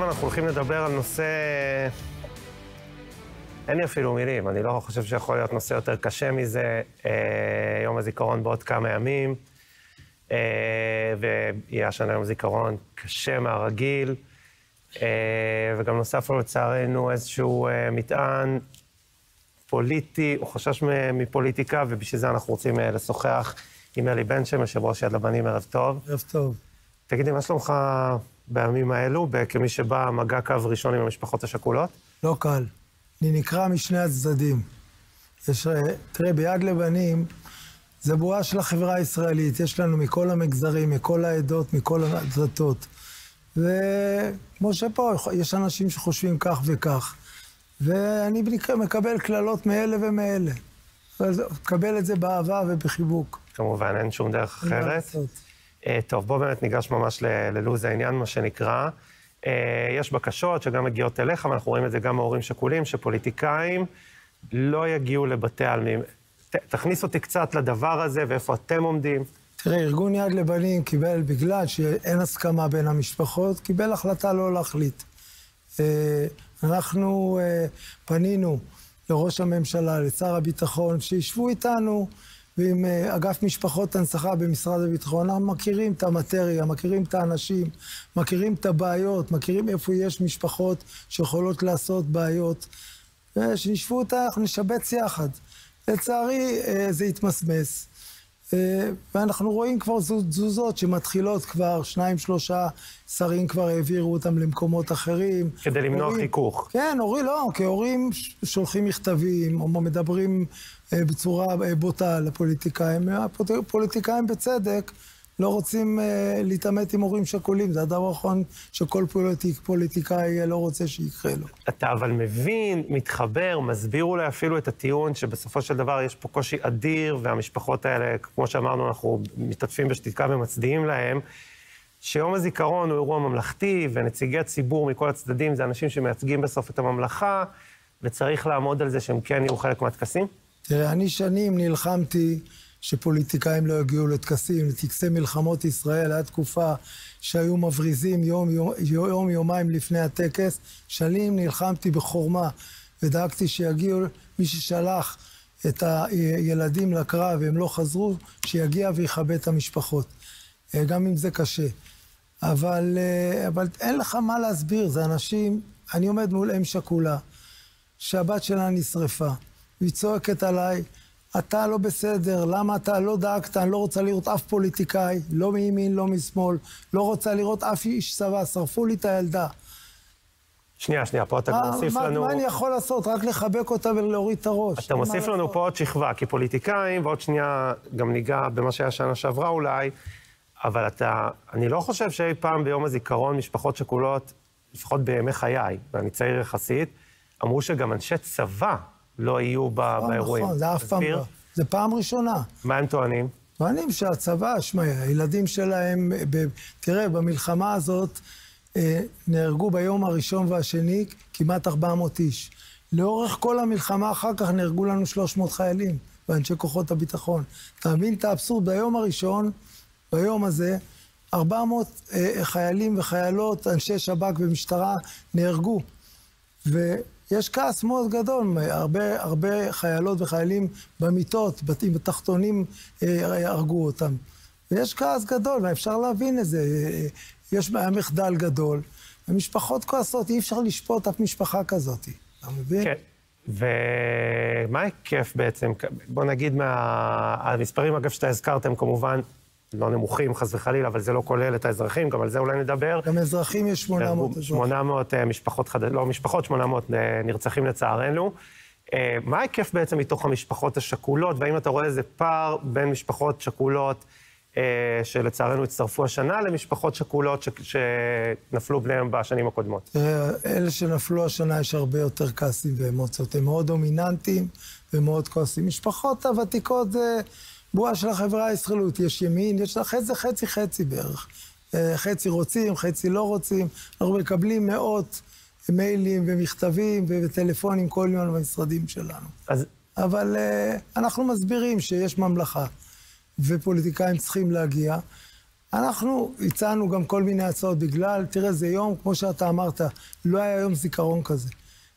אנחנו הולכים לדבר על נושא... אין לי אפילו מילים, אני לא חושב שיכול להיות נושא יותר קשה מזה. יום הזיכרון בעוד כמה ימים, ויהיה השנה יום זיכרון קשה מהרגיל, וגם נוסף לו לצערנו איזשהו מטען פוליטי, או חשש מפוליטיקה, ובשביל זה אנחנו רוצים לשוחח עם אלי בן שם, יושב ראש יד לבנים. ערב טוב. ערב טוב. תגידי, מה שלומך בימים האלו, כמי שבא מגע קו ראשון עם המשפחות השכולות? לא קל. אני נקרא משני הצדדים. תראה, ביד לבנים, זה בועה של החברה הישראלית. יש לנו מכל המגזרים, מכל העדות, מכל הדתות. וכמו שפה, יש אנשים שחושבים כך וכך. ואני מקבל כללות מאלה ומאלה. מקבל את זה באהבה ובחיבוק. כמובן, אין שום דרך אחרת. טוב, בוא באמת ניגש ממש ללוז העניין, מה שנקרא. יש בקשות שגם מגיעות אליך, ואנחנו רואים את זה גם מהורים שכולים, שפוליטיקאים לא יגיעו לבתי העלמין. תכניס אותי קצת לדבר הזה, ואיפה אתם עומדים. תראה, ארגון יד לבנים קיבל, בגלל שאין הסכמה בין המשפחות, קיבל החלטה לא להחליט. אנחנו פנינו לראש הממשלה, לשר הביטחון, שישבו איתנו, ועם אגף משפחות הנצחה במשרד הביטחון. אנחנו מכירים את המטריה, מכירים את האנשים, מכירים את הבעיות, מכירים איפה יש משפחות שיכולות לעשות בעיות. ושנשבו אותה, אנחנו נשבץ יחד. לצערי זה התמסמס. ואנחנו רואים כבר תזוזות שמתחילות כבר, 2-3 שרים כבר העבירו אותם למקומות אחרים. כדי למנוע חיכוך. כן, כי הורים שולחים מכתבים, או מדברים בצורה בוטה לפוליטיקאים. הפוליטיקאים בצדק לא רוצים להתעמת עם הורים שכולים. זה הדבר האחרון שכל פוליטיקאי לא רוצה שיקרה לו. אתה אבל מבין, מתחבר, מסביר אולי אפילו את הטיעון שבסופו של דבר יש פה קושי אדיר, והמשפחות האלה, כמו שאמרנו, אנחנו מתעטפים בשתיקה ומצדיעים להם, שיום הזיכרון הוא אירוע ממלכתי, ונציגי הציבור מכל הצדדים זה אנשים שמייצגים בסוף את הממלכה, וצריך לעמוד על זה שהם כן יהיו חלק מהטקסים? תראה, אני שנים נלחמתי שפוליטיקאים לא הגיעו לטקסים, לטקסי מלחמות ישראל. הייתה תקופה שהיו מבריזים יומיים לפני הטקס. שנים נלחמתי בחורמה, ודאגתי שיגיעו מי ששלח את הילדים לקרב והם לא חזרו, שיגיע ויכבד את המשפחות. גם אם זה קשה. אבל אין לך מה להסביר, זה אנשים, אני עומד מול אם שכולה, שהבת שלה נשרפה, והיא צועקת עליי, אתה לא בסדר, למה אתה לא דאגת? אני לא רוצה לראות אף פוליטיקאי, לא מימין, לא משמאל, לא רוצה לראות אף איש צבא, שרפו לי את הילדה. שנייה, פה אתה מוסיף לנו... מה אני יכול לעשות? רק לחבק אותה ולהוריד את הראש. אתה מוסיף לנו פה עוד שכבה, כי פוליטיקאים, ועוד שנייה גם ניגע במה שהיה שנה שעברה אולי, אבל אני לא חושב שאי פעם ביום הזיכרון משפחות שכולות, לפחות בימי חיי, ואני צעיר יחסית, אמרו שגם אנשי צבא לא יהיו באירועים. נכון, זה אף פעם לא. זה פעם ראשונה. מה הם טוענים? טוענים שהצבא, הילדים שלהם, תראה, במלחמה הזאת נהרגו ביום הראשון והשני כמעט 400 איש. לאורך כל המלחמה אחר כך נהרגו לנו 300 חיילים, ואנשי כוחות הביטחון. אתה מבין את האבסורד? ביום הראשון, ביום הזה, 400 חיילים וחיילות, אנשי שב"כ ומשטרה נהרגו. ויש כעס מאוד גדול, הרבה חיילות וחיילים במיטות, בתים בתחתונים הרגו אותם. ויש כעס גדול, ואפשר להבין את זה. יש מחדל גדול. המשפחות כועסות, אי אפשר לשפוט אף משפחה כזאת. אתה מבין? כן. ומה הכיף בעצם? בוא נגיד המספרים, אגב, שאתה הזכרתם, כמובן, לא נמוכים, חס וחלילה, אבל זה לא כולל את האזרחים, גם על זה אולי נדבר. גם אזרחים יש 800. 800 משפחות, לא משפחות, 800 נרצחים לצערנו. מה הכיף בעצם מתוך המשפחות השכולות, והאם אתה רואה איזה פער בין משפחות שכולות שלצערנו הצטרפו השנה, למשפחות שכולות שנפלו בניהם בשנים הקודמות? אלה שנפלו השנה יש הרבה יותר כעסים ואמוציות, הם מאוד דומיננטיים ומאוד כועסים. משפחות הוותיקות זה... בועה של החברה הישראלית, יש ימין, יש חצי בערך. חצי רוצים, חצי לא רוצים. אנחנו מקבלים מאות מיילים ומכתבים וטלפונים כל יום במשרדים שלנו. אבל אנחנו מסבירים שיש ממלכה, ופוליטיקאים צריכים להגיע, אנחנו הצענו גם כל מיני הצעות בגלל, תראה, זה יום, כמו שאתה אמרת, לא היה יום זיכרון כזה.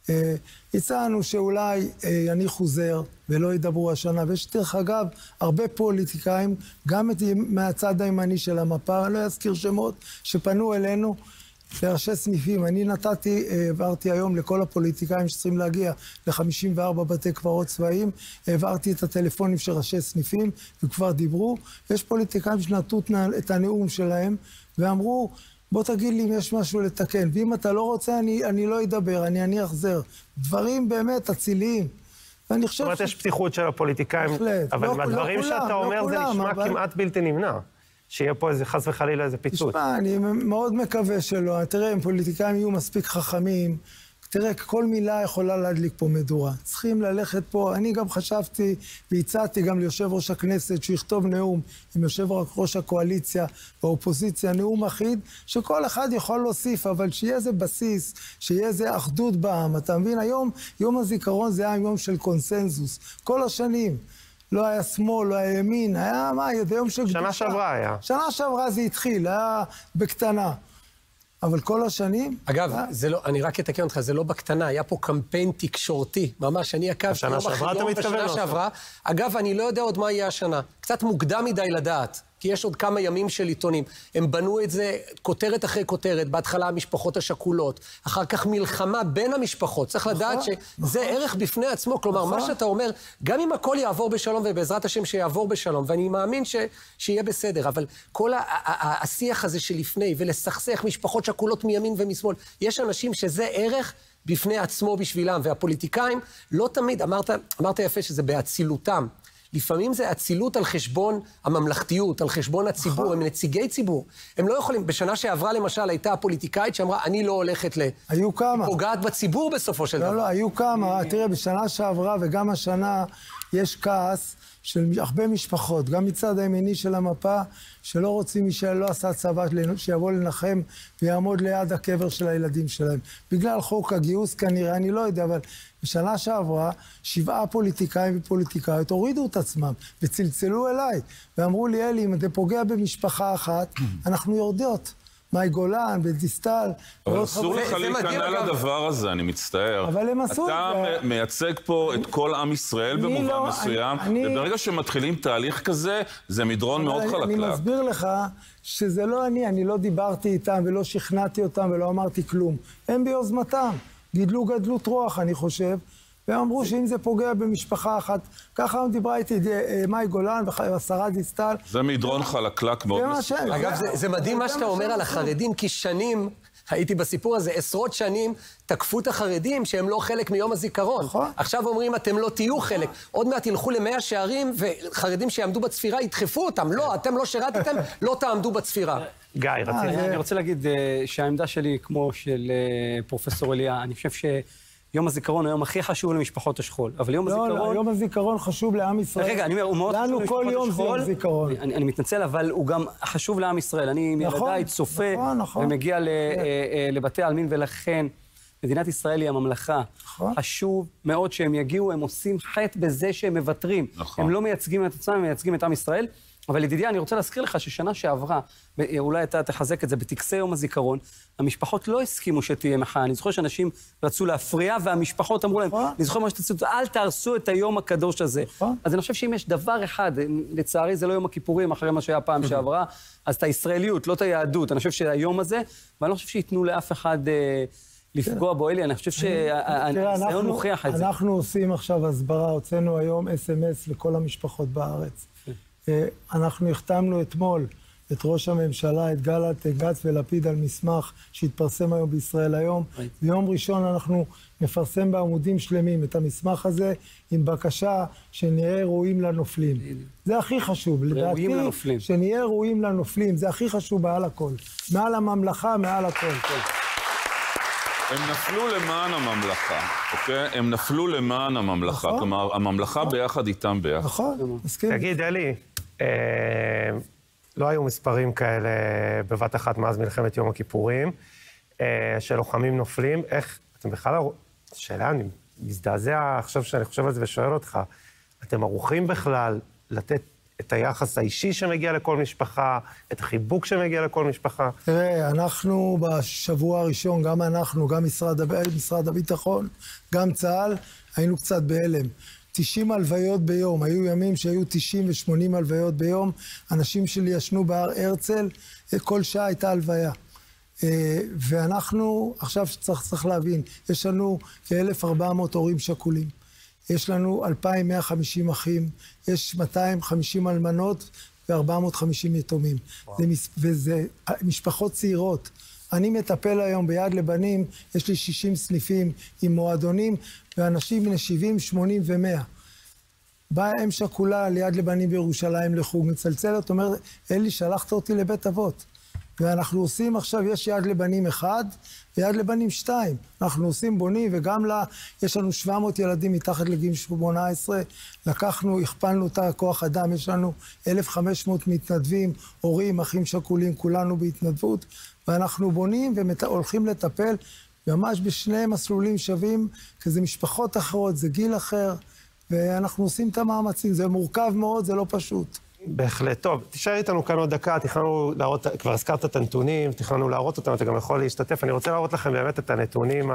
הצענו שאולי יניחו זר ולא ידברו השנה, ויש דרך אגב הרבה פוליטיקאים, גם מהצד הימני של המפה, אני לא אזכיר שמות, שפנו אלינו לראשי סניפים. אני העברתי היום לכל הפוליטיקאים שצריכים להגיע ל-54 בתי קברות צבאיים, העברתי את הטלפונים של ראשי סניפים וכבר דיברו. יש פוליטיקאים שנתנו את הנאום שלהם ואמרו, בוא תגיד לי אם יש משהו לתקן, ואם אתה לא רוצה אני לא אדבר, אני אחזר. דברים באמת אציליים. ואני חושב זאת אומרת, יש פתיחות של הפוליטיקאים, אבל מהדברים שאתה אומר זה נשמע כמעט בלתי נמנע. שיהיה פה איזה חס וחלילה איזה פיצוץ. תשמע, אני מאוד מקווה שלא. תראה, אם פוליטיקאים יהיו מספיק חכמים, תראה, כל מילה יכולה להדליק פה מדורה. צריכים ללכת פה, אני גם חשבתי והצעתי גם ליושב ראש הכנסת שיכתוב נאום עם יושב ראש הקואליציה והאופוזיציה, נאום אחיד, שכל אחד יכול להוסיף, אבל שיהיה איזה בסיס, שיהיה איזה אחדות בעם. אתה מבין, היום, יום הזיכרון זה היה יום של קונסנזוס. כל השנים. לא היה שמאל, לא היה ימין, היה מה, יום של שנה שעברה היה. שנה שעברה זה התחיל, היה בקטנה. אבל כל השנים... אגב, זה לא, אני רק אתקן אותך, זה לא בקטנה, היה פה קמפיין תקשורתי, ממש, אני עקבתי בשנה שעברה אתה מתכוון? בשנה שעברה. אגב, אני לא יודע עוד מה יהיה השנה. קצת מוקדם מדי לדעת, כי יש עוד כמה ימים של עיתונים. הם בנו את זה כותרת אחרי כותרת, בהתחלה המשפחות השכולות, אחר כך מלחמה בין המשפחות. צריך לדעת שזה ערך בפני עצמו, כלומר, מה שאתה אומר, גם אם הכל יעבור בשלום, ובעזרת השם שיעבור בשלום, ואני מאמין שיהיה בסדר, אבל כל השיח הזה שלפני, ולסכסך משפחות שכולות מימין ומשמאל, יש אנשים שזה ערך בפני עצמו בשבילם, והפוליטיקאים לא תמיד, אמרת יפה שזה באצילותם, לפעמים זה אצילות על חשבון הממלכתיות, על חשבון הציבור, הם נציגי ציבור. הם לא יכולים, בשנה שעברה למשל הייתה הפוליטיקאית שאמרה, אני לא הולכת היו כמה. פוגעת בציבור בסופו של דבר. לא, היו כמה. תראה, בשנה שעברה וגם השנה יש כעס של הרבה משפחות, גם מצד הימיני של המפה, שלא רוצים מי שלא עשה צבא, שיבוא לנחם ויעמוד ליד הקבר של הילדים שלהם. בגלל חוק הגיוס כנראה, אני לא יודע, אבל בשנה שעברה 7 פוליטיקאים ופוליטיקאיות הורידו את עצמם וצלצלו אליי ואמרו לי, אלי, אם אתה פוגע במשפחה אחת, אנחנו יורדות. מאי גולן, בדיסטל. אבל אסור לך להיכנע לדבר הזה, אני מצטער. אבל הם עשו את זה. אתה מייצג פה את כל עם ישראל במובן מסוים, וברגע שמתחילים תהליך כזה, זה מדרון מאוד חלקלק. אני מסביר לך שזה לא אני לא דיברתי איתם ולא שכנעתי אותם ולא אמרתי כלום. הם ביוזמתם, גידלו גדלות רוח, אני חושב, והם אמרו שאם זה פוגע במשפחה אחת, ככה דיברה איתי מאי גולן והשרה דיסטל. זה מדרון חלקלק מאוד מסוים. אגב, זה מדהים מה שאתה אומר על החרדים, כי שנים, הייתי בסיפור הזה, עשרות שנים, תקפו את החרדים שהם לא חלק מיום הזיכרון. עכשיו אומרים, אתם לא תהיו חלק. עוד מעט ילכו ל100 שערים, וחרדים שיעמדו בצפירה ידחפו אותם. לא, אתם לא שירתתם, לא תעמדו בצפירה. גיא, רציתי. אני רוצה להגיד שהעמדה שלי, כמו של פרופסור אליה, אני חושב יום הזיכרון הוא היום הכי חשוב למשפחות השכול. אבל יום הזיכרון... לא, יום הזיכרון חשוב לעם ישראל. רגע, אני אומר, הוא מאוד חשוב למשפחות השכול. לנו כל יום זה יום זיכרון. אני מתנצל, אבל הוא גם חשוב לעם ישראל. אני מילדיי צופה ומגיע לבתי העלמין, ולכן מדינת ישראל היא הממלכה. חשוב מאוד שהם יגיעו, הם עושים חטא בזה שהם מוותרים. הם לא מייצגים את עצמם, הם מייצגים את עם ישראל. אבל ידידי, אני רוצה להזכיר לך ששנה שעברה, אולי אתה תחזק את זה, בטקסי יום הזיכרון, המשפחות לא הסכימו שתהיה מחאה. אני זוכר שאנשים רצו להפריע, והמשפחות אמרו להם, אני זוכר מה שתצאו, אל תהרסו את היום הקדוש הזה. אז אני חושב שאם יש דבר אחד, לצערי זה לא יום הכיפורים, אחרי מה שהיה פעם שעברה, אז את הישראליות, לא את היהדות. אני חושב שהיום הזה, ואני לא חושב שייתנו לאף אחד לפגוע בו, אלי, אני חושב שהניסיון מוכיח את זה. אנחנו עושים עכשיו הסברה, הוצאנו היום SMS לכל המשפחות בארץ. אנחנו החתמנו אתמול את ראש הממשלה, את גלנט ולפיד על מסמך שהתפרסם היום בישראל היום. ביום ראשון אנחנו נפרסם בעמודים שלמים את המסמך הזה עם בקשה שנהיה ראויים לנופלים. זה הכי חשוב, לדעתי, שנהיה ראויים לנופלים, זה הכי חשוב מעל הכל. מעל הממלכה, מעל הכל. הם נפלו למען הממלכה, אוקיי? הם נפלו למען הממלכה, כלומר, הממלכה ביחד איתם ביחד. נכון, מסכים. תגיד, אלי, לא היו מספרים כאלה בבת אחת מאז מלחמת יום הכיפורים, שלוחמים נופלים. איך, אתם בכלל, שאלה, אני מזדעזע עכשיו שאני חושב על זה ושואל אותך, אתם ערוכים בכלל לתת את היחס האישי שמגיע לכל משפחה, את החיבוק שמגיע לכל משפחה? תראה, אנחנו בשבוע הראשון, גם אנחנו, גם משרד הביטחון, גם צה"ל, היינו קצת בהלם. 90 הלוויות ביום, היו ימים שהיו 90 ו-80 הלוויות ביום, אנשים שלי ישנו בהר הרצל, כל שעה הייתה הלוויה. ואנחנו, עכשיו צריך להבין, יש לנו כ-1,400 הורים שכולים, יש לנו 2,150 אחים, יש 250 אלמנות ו-450 יתומים. וזה משפחות צעירות. אני מטפל היום ביד לבנים, יש לי 60 סניפים עם מועדונים, ואנשים בני 70, 80 ו-100. באה אם שכולה ליד לבנים בירושלים לחוג, מצלצלת, אומרת, אלי, שלחת אותי לבית אבות. ואנחנו עושים עכשיו, יש יד לבנים 1 ויד לבנים 2. אנחנו עושים בונים, וגם יש לנו 700 ילדים מתחת לגיל 18. לקחנו, הכפלנו את הכוח אדם, יש לנו 1,500 מתנדבים, הורים, אחים שכולים, כולנו בהתנדבות. ואנחנו בונים והולכים לטפל ממש בשני מסלולים שווים, כי זה משפחות אחרות, זה גיל אחר, ואנחנו עושים את המאמצים. זה מורכב מאוד, זה לא פשוט. בהחלט. טוב, תישאר איתנו כאן עוד דקה, תכננו להראות, כבר הזכרת את הנתונים, תכננו להראות אותם, אתה גם יכול להשתתף. אני רוצה להראות לכם באמת את הנתונים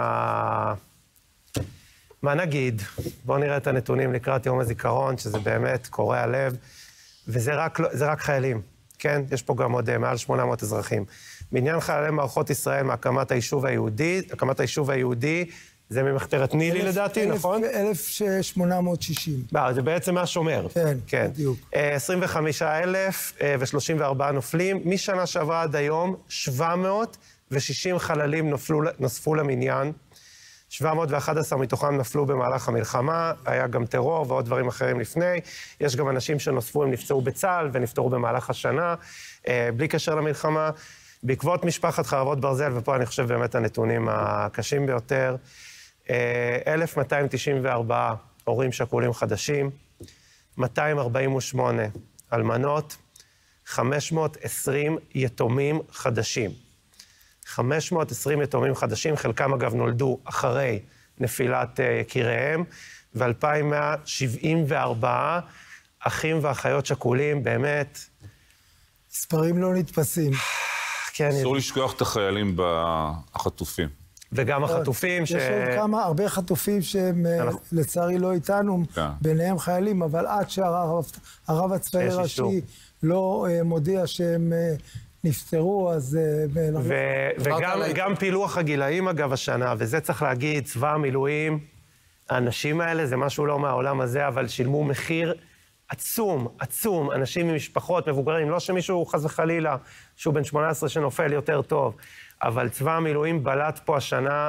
מה נגיד? בואו נראה את הנתונים לקראת יום הזיכרון, שזה באמת קורע לב, וזה רק חיילים, כן? יש פה גם עוד מעל 800 אזרחים. בעניין חיילי מערכות ישראל מהקמת היישוב היהודי, הקמת היישוב היהודי, זה ממחתרת נילי לדעתי, נכון? 1860. זה בעצם מהשומר. כן, בדיוק. 25,034 נופלים. משנה שעברה עד היום, 760 חללים נוספו למניין. 711 מתוכם נפלו במהלך המלחמה, היה גם טרור ועוד דברים אחרים לפני. יש גם אנשים שנוספו, הם נפצעו בצה"ל ונפטרו במהלך השנה, בלי קשר למלחמה. בעקבות משפחת חרבות ברזל, ופה אני חושב באמת הנתונים הקשים ביותר, 1,294 הורים שכולים חדשים, 248 אלמנות, 520 יתומים חדשים. 520 יתומים חדשים, חלקם אגב נולדו אחרי נפילת יקיריהם, ו-2,174 אחים ואחיות שכולים, באמת. מספרים לא נתפסים. אסור לשכוח את החיילים החטופים. וגם החטופים יש עוד הרבה חטופים שהם לצערי לא איתנו, ביניהם חיילים, אבל עד שהרב הצבאי הראשי לא מודיע שהם נפטרו, אז... וגם פילוח הגילאים אגב השנה, וזה צריך להגיד, צבא המילואים, האנשים האלה זה משהו לא מהעולם הזה, אבל שילמו מחיר עצום, עצום, אנשים ממשפחות מבוגרים, לא שמישהו חס וחלילה, שהוא בן 18 שנופל יותר טוב, אבל צבא המילואים בלט פה השנה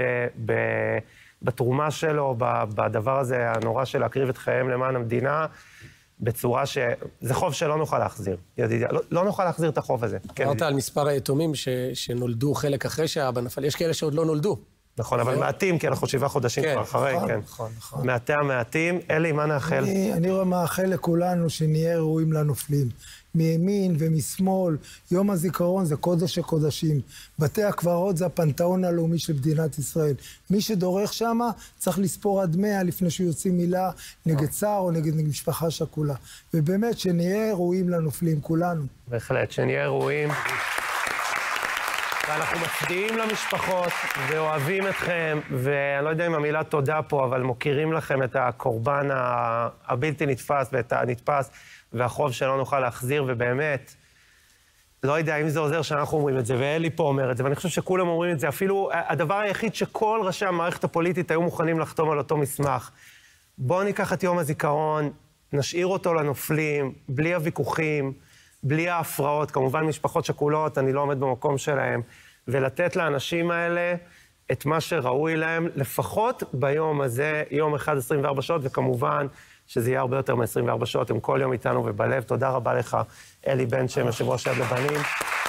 בתרומה שלו, בדבר הזה הנורא של להקריב את חייהם למען המדינה, בצורה זה חוב שלא נוכל להחזיר, ידידיה, לא נוכל להחזיר את החוב הזה. אמרת על מספר היתומים שנולדו חלק אחרי שהאבא נפל, יש כאלה שעוד לא נולדו. נכון, אבל מעטים, כי אנחנו 7 חודשים כבר אחרי, כן. נכון. מעטי המעטים. אלי, מה נאחל? אני רואה מאחל לכולנו שנהיה ראויים לנופלים. מימין ומשמאל, יום הזיכרון זה קודש הקודשים. בתי הקברות זה הפנתאון הלאומי של מדינת ישראל. מי שדורך שם צריך לספור עד 100 לפני שהוא יוציא מילה נגד צער או נגד משפחה שכולה. ובאמת שנהיה ראויים לנופלים, כולנו. בהחלט, שנהיה ראויים. ואנחנו מצדיעים למשפחות ואוהבים אתכם, ואני לא יודע אם המילה תודה פה, אבל מוכירים לכם את הקורבן הבלתי נתפס ואת הנתפס, והחוב שלא נוכל להחזיר, ובאמת, לא יודע אם זה עוזר שאנחנו אומרים את זה, ואלי פה אומר את זה, ואני חושב שכולם אומרים את זה, אפילו הדבר היחיד שכל ראשי המערכת הפוליטית היו מוכנים לחתום על אותו מסמך. בואו ניקח את יום הזיכרון, נשאיר אותו לנופלים, בלי הוויכוחים, בלי ההפרעות, כמובן משפחות שכולות, אני לא עומד במקום שלהם, ולתת לאנשים האלה את מה שראוי להם, לפחות ביום הזה, יום אחד 24 שעות, וכמובן שזה יהיה הרבה יותר מ-24 שעות, הם כל יום איתנו ובלב. תודה רבה לך, אלי בן שם, יושב ראש יד לבנים.